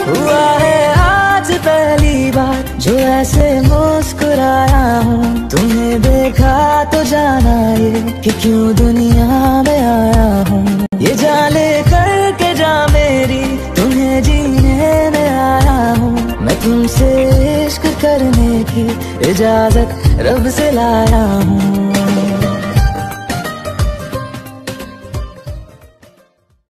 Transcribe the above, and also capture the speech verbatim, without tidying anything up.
हुआ है आज पहली बार जो ऐसे मुस्कुराया हूँ। तुम्हें देखा तो जाना ये कि क्यों दुनिया में आया हूँ। ये जाले करके जा मेरी तुम्हें जीने में आया हूँ। मैं तुमसे इश्क करने की इजाजत रब से लाया हूँ।